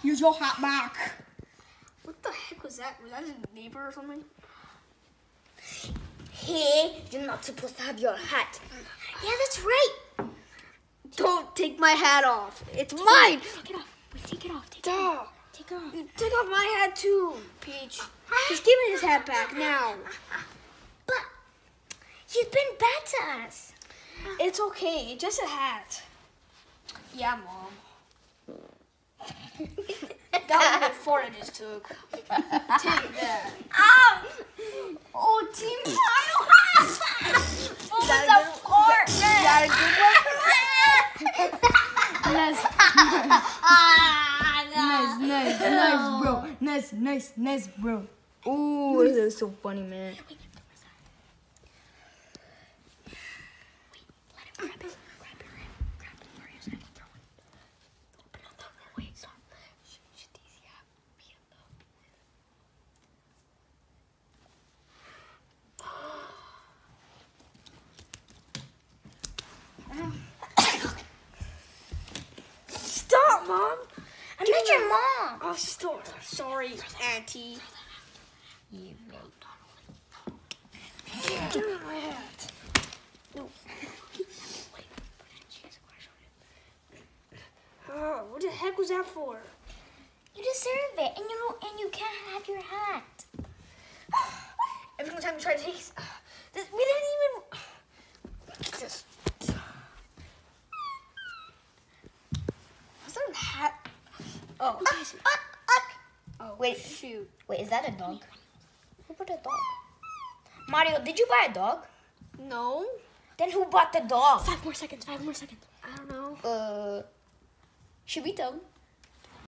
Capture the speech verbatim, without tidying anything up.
Use your hat back. What the heck was that? Was that a neighbor or something? Hey, you're not supposed to have your hat. Yeah, that's right. Don't take my hat off. It's mine. Take it off. Wait, take it off. Take it Duh. off. Take it off. Take off my hat too, Peach. Just give me his hat back now. But he's been bad to us. It's okay. Just a hat. Yeah, Mom. That was before I just took. Take that. Ow! Oh, Team Final hat! What was that for? That a good one? Nice. Ah, Nice, nice, nice, bro. Nice, nice, nice, bro. Ooh, this is so funny, man. Wait, let him grab it. Grab it, grab it. Mario's gonna throw it. Open up the door. Wait, stop. Should these have be in Stop, Mom. I'm not your mom. Oh, stop. Sorry, Auntie. You made Give me my hat. No. Wait, she has a crush on it. Oh, what the heck was that for? You deserve it, and you don't, and you can't have your hat. Every single time you try to take this, this we didn't even. Just. Was there a hat? Oh. Oh, Wait. shoot. Wait, is that a dog? Who bought a dog? Mario, did you buy a dog? No. Then who bought the dog? Five more seconds. Five more seconds. I don't know. Uh, should we tell him?